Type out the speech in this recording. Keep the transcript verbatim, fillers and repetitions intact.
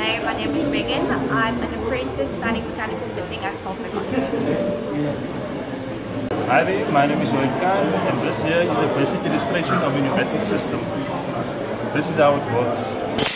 Hey, my name is Megan. I'm an apprentice studying mechanical fitting at Pneumatic. Hi there, my name is Khan, and this here is a basic illustration of a pneumatic system. This is how it works.